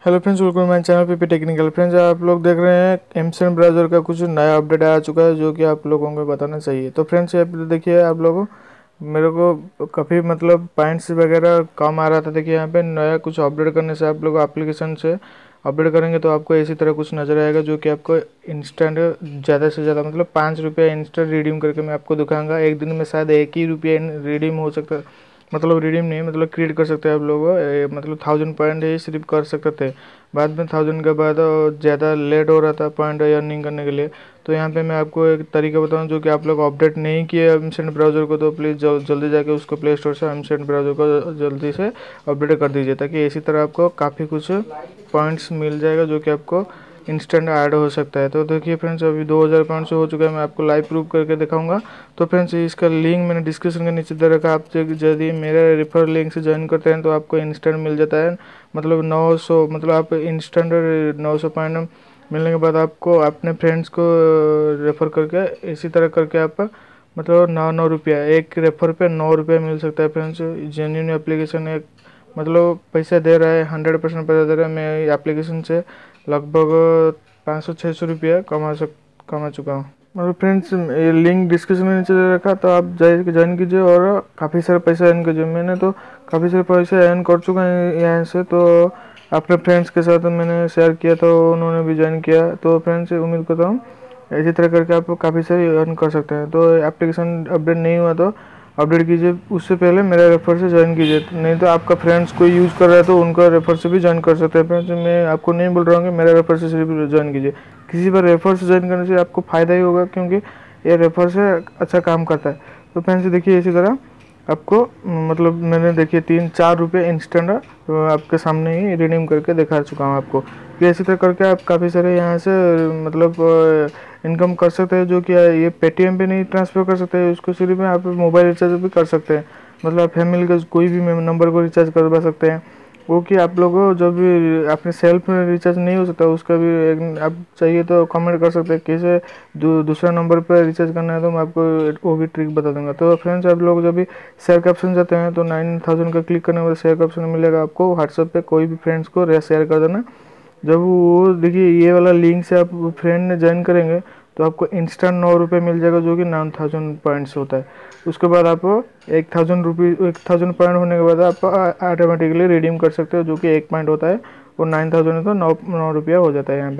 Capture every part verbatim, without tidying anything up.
Hello friends, welcome my channel PP technical. Friends, आप लोग देख रहे हैं mCent ब्राउज़र का कुछ नया अपडेट आ चुका है जो कि आप लोगों को बताना चाहिए। तो फ्रेंड्स, ये देखिए, आप लोगों मेरे को काफ़ी मतलब पॉइंट्स वगैरह कम आ रहा था। देखिए यहाँ पे नया कुछ अपडेट करने से आप लोग एप्लीकेशन से अपडेट करेंगे तो आपको इसी तरह कुछ नज़र आएगा जो कि आपको इंस्टेंट ज़्यादा से ज़्यादा मतलब पाँच रुपये इंस्टेंट रिडीम करके मैं आपको दिखाऊंगा। एक दिन में शायद एक ही रुपये रिडीम हो सकता है, मतलब रिडीम नहीं मतलब क्रिएट कर सकते हैं आप लोग, ए, मतलब थाउजेंड पॉइंट ही सिर्फ कर सकते थे। बाद में थाउजेंड के बाद ज़्यादा लेट हो रहा था पॉइंट अर्निंग करने के लिए। तो यहाँ पे मैं आपको एक तरीका बताऊँ जो कि आप लोग अपडेट नहीं किए mCent ब्राउज़र को, तो प्लीज़ जल, जल्दी जाके उसको प्ले स्टोर से mCent ब्राउज़र को जल्दी से अपडेट कर दीजिए, ताकि इसी तरह आपको काफ़ी कुछ पॉइंट्स मिल जाएगा जो कि आपको इंस्टेंट ऐड हो सकता है। तो देखिए फ्रेंड्स, अभी दो हज़ार पॉइंट्स हो चुका है, मैं आपको लाइव प्रूफ करके दिखाऊंगा। तो फ्रेंड्स, इसका लिंक मैंने डिस्क्रिप्शन के नीचे दे रखा है। आप यदि मेरे रेफर लिंक से ज्वाइन करते हैं तो आपको इंस्टेंट मिल जाता है, मतलब नौ सौ मतलब आप इंस्टेंट नौ सौ पॉइंट मिलने के बाद आपको अपने फ्रेंड्स को रेफ़र करके इसी तरह करके आप मतलब नौ नौ रुपया एक रेफ़र पे नौ रुपया मिल सकता है। फ्रेंड्स, जेन्युइन एप्लीकेशन है, मतलब पैसा दे रहा है, हंड्रेड परसेंट पैसा दे रहा है। मैं एप्लीकेशन से लगभग पाँच सौ छः सौ रुपया कमा सक कमा चुका हूँ। मतलब फ्रेंड्स, ये लिंक डिस्क्रिप्शन में नीचे दे रखा, तो आप जाइए ज्वाइन कीजिए और काफ़ी सारा पैसा अर्न कीजिए। मैंने तो काफ़ी सारे पैसे अर्न कर चुका है यहाँ से, तो अपने फ्रेंड्स के साथ मैंने शेयर किया तो उन्होंने भी ज्वाइन किया। तो फ्रेंड्स, उम्मीद करता हूँ इसी तरह करके आप काफ़ी सारी अर्न कर सकते हैं। तो एप्लीकेशन अपडेट नहीं हुआ तो अपडेट कीजिए, उससे पहले मेरा रेफर से ज्वाइन कीजिए, नहीं तो आपका फ्रेंड्स कोई यूज़ कर रहा है तो उनका रेफर से भी ज्वाइन कर सकते हैं। फ्रेंड्स, मैं आपको नहीं बोल रहा हूँ कि मेरा रेफर से सिर्फ ज्वाइन कीजिए, किसी पर रेफर से ज्वाइन करने से आपको फ़ायदा ही होगा, क्योंकि ये रेफर से अच्छा काम करता है। तो फ्रेंड्स देखिए, इसी तरह आपको मतलब मैंने देखिए तीन चार रुपये इंस्टेंट आपके सामने ही रिडीम करके दिखा चुका हूँ आपको। फिर इसी तरह करके आप काफ़ी सारे यहाँ से मतलब इनकम कर सकते हैं, जो कि ये पेटीएम पे नहीं ट्रांसफ़र कर सकते हैं, उसको सिर्फ आप मोबाइल रिचार्ज भी कर सकते हैं। मतलब आप फैमिली का कोई भी नंबर को रिचार्ज करवा सकते हैं। वो कि आप लोगों जब भी अपने सेल्फ में रिचार्ज नहीं हो सकता, उसका भी एक आप चाहिए तो कमेंट कर सकते हैं कैसे दू, दूसरा नंबर पर रिचार्ज करना है, तो मैं आपको वो भी ट्रिक बता दूंगा। तो फ्रेंड्स, आप लोग जब भी शेयर का ऑप्शन जाते हैं तो नाइन थाउजेंड का क्लिक करने के बाद शेयर का ऑप्शन मिलेगा आपको। व्हाट्सएप पे कोई भी फ्रेंड्स को शेयर कर देना। जब वो देखिए ये वाला लिंक से आप फ्रेंड ने ज्वाइन करेंगे तो आपको इंस्टेंट नौ रुपये मिल जाएगा, जो कि नाइन थाउजेंड पॉइंट्स होता है। उसके बाद आप एक थाउजेंड रुपी एक थाउजेंड पॉइंट होने के बाद आप ऑटोमेटिकली रिडीम कर सकते हो, जो कि एक पॉइंट होता है और नाइन थाउजेंड है तो नौ नौ रुपया हो जाता है यहाँ पे।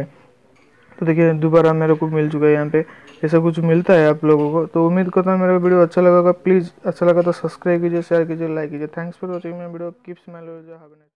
तो देखिए दोबारा मेरे को मिल चुका है यहाँ पे, ऐसा कुछ मिलता है आप लोगों को। तो उम्मीद करता हूँ मेरा वीडियो अच्छा लगा। प्लीज़ अच्छा लगा तो सब्सक्राइब कीजिए, शेयर कीजिए, लाइक कीजिए। Thanks for watching my video. Keep smiling.